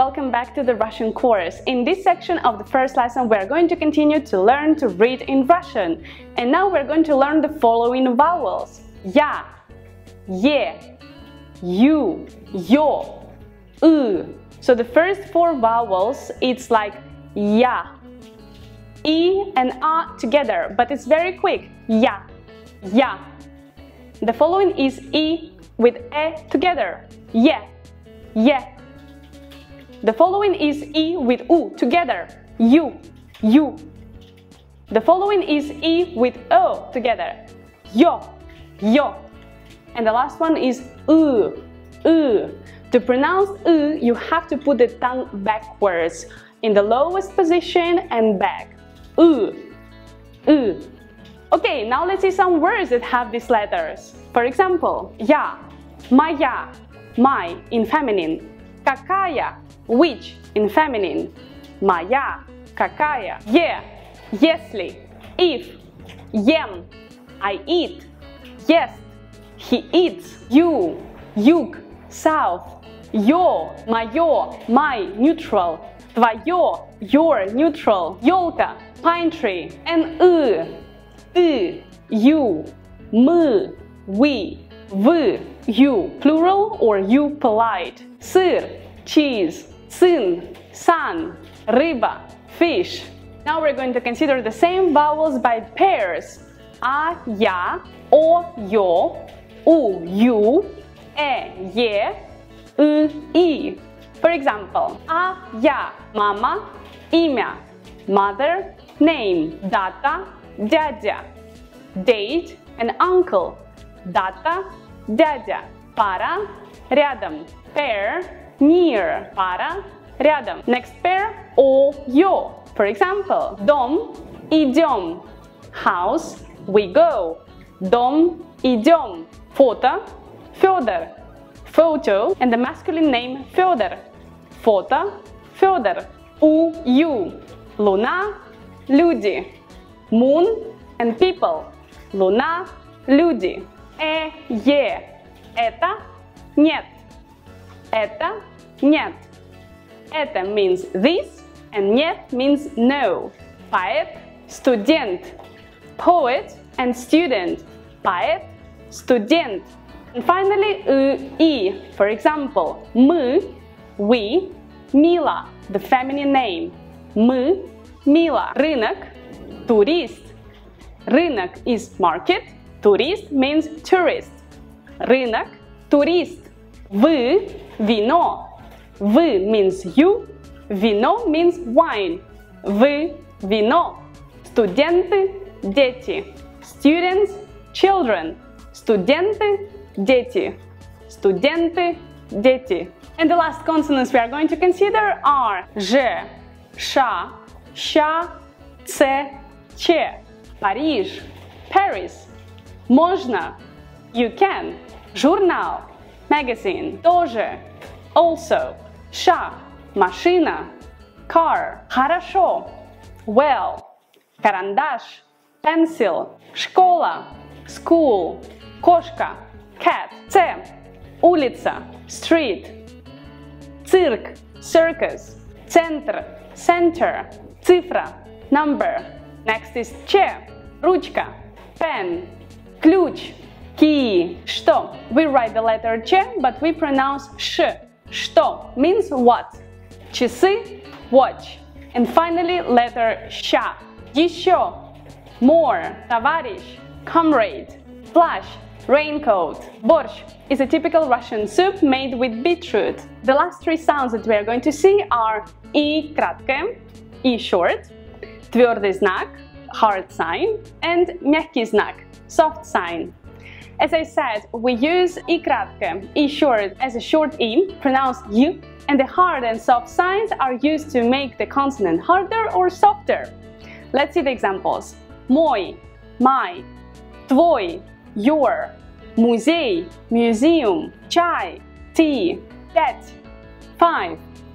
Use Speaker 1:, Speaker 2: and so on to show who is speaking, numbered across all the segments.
Speaker 1: welcome back to the Russian course. In this section of the first lesson, we are going to continue to learn to read in Russian. And now we're going to learn the following vowels. Ya, ye, you, yo, So the first four vowels, it's like ya, e and a together, but it's very quick. Ya, ya. The following is e with e together. Ye, ye. The following is e with u together. You, you. The following is e with o together. Yo, yo. And the last one is u. To pronounce u, you have to put the tongue backwards in the lowest position and back. U. Okay, now let's see some words that have these letters. For example, ya, моя, my in feminine. Какая, which in feminine. Моя, какая. Если, if. Ем, I eat. Ест, he eats. You, юг, south. Yo, моё, my, neutral. Твоё, your, neutral. Ёлка, pine tree. And ты, you. Мы, we. Вы, you, plural or you, polite. Сыр, cheese. Сын, sun. Рыба, fish. Now we're going to consider the same vowels by pairs. А, я, о, ё, у, you, е, и. For example, а, я, мама, имя, mother, name, дата, дядя, date and uncle, дата, дядя, пара, рядом, pair, near, пара, рядом. Next pair, о, ё. For example, дом, идем, house, we go, дом, идем, фото, Федор, photo, and the masculine name Федор, фото, Федор, you, луна, люди, moon and people, луна, люди, е, это, нет, это means this and нет means no. Поэт, студент, poet and student, поэт, студент. And finally, и. For example, мы, we, Мила, the feminine name. Мы, Мила. Рынок, турист. Рынок is market, турист means tourist. Рынок, турист. Вы, вино. Вы means you, вино means wine. Вы, вино. Студенты, дети. Students, children. Студенты, дети. Студенты, дети. And the last consonants we are going to consider are ж, ша, ща, ц, ч. Париж, Paris. Можно, you can. Журнал, magazine. Тоже, also. Ша, машина. Car, хорошо. Well. Карандаш, pencil. Школа, school. Кошка, cat. Ц, улица, street. Цирк, circus. Центр, center. Цифра, number. Next is Ч, ручка, pen. Ключ, key. Что? We write the letter Ч, but we pronounce Ш. Что means what? Часы, watch. And finally, letter Ща. Еще, more. Товарищ, comrade. Flash, raincoat. Борщ is a typical Russian soup made with beetroot. The last three sounds that we are going to see are И краткое, И short, твердый знак, hard sign, and мягкий знак, soft sign. As I said, we use И краткое, И short as a short E, pronounced Y, and the hard and soft signs are used to make the consonant harder or softer. Let's see the examples. Мой, my, твой, your, музей, museum, чай, tea, 5, 5,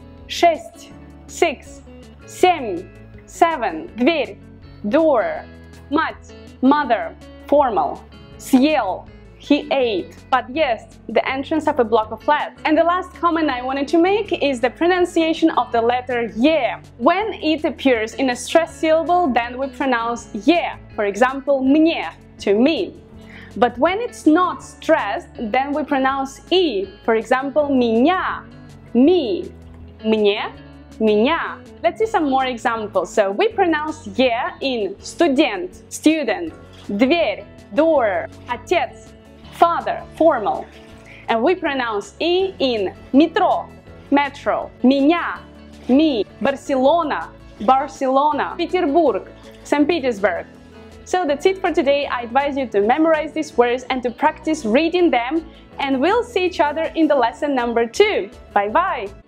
Speaker 1: 6, 6, 7, 7, дверь, door, мать, mother, formal, съел, he ate. But yes, the entrance of a block of flats. And the last comment I wanted to make is the pronunciation of the letter ye. When it appears in a stressed syllable, then we pronounce ye. For example, мне, to me. But when it's not stressed, then we pronounce и. For example, меня, me, мне, меня. Let's see some more examples. So we pronounce ye in студент, student, дверь, door, отец, father, formal. And we pronounce и in метро, metro, меня, me, Barcelona, Barcelona, Petersburg, St. Petersburg. So that's it for today. I advise you to memorize these words and to practice reading them, and we'll see each other in the lesson number 2. Bye bye!